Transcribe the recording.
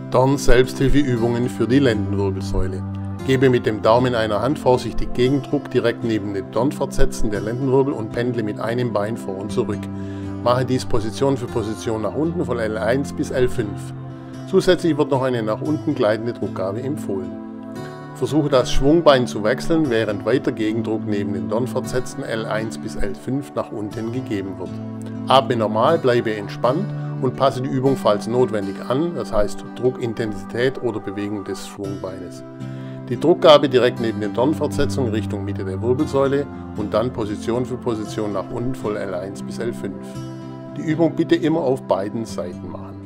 Dorn-Selbsthilfeübungen für die Lendenwirbelsäule. Gebe mit dem Daumen einer Hand vorsichtig Gegendruck direkt neben den Dornfortsätzen der Lendenwirbel und pendle mit einem Bein vor und zurück. Mache dies Position für Position nach unten von L1 bis L5. Zusätzlich wird noch eine nach unten gleitende Druckgabe empfohlen. Versuche das Schwungbein zu wechseln, während weiter Gegendruck neben den Dornfortsätzen L1 bis L5 nach unten gegeben wird. Atme normal, bleibe entspannt und passe die Übung falls notwendig an, das heißt Druckintensität oder Bewegung des Schwungbeines. Die Druckgabe direkt neben den Dornfortsetzungen Richtung Mitte der Wirbelsäule und dann Position für Position nach unten von L1 bis L5. Die Übung bitte immer auf beiden Seiten machen.